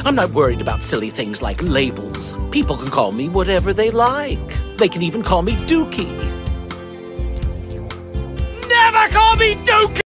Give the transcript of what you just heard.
I'm not worried about silly things like labels. People can call me whatever they like. They can even call me Dookie. Never call me Dookie!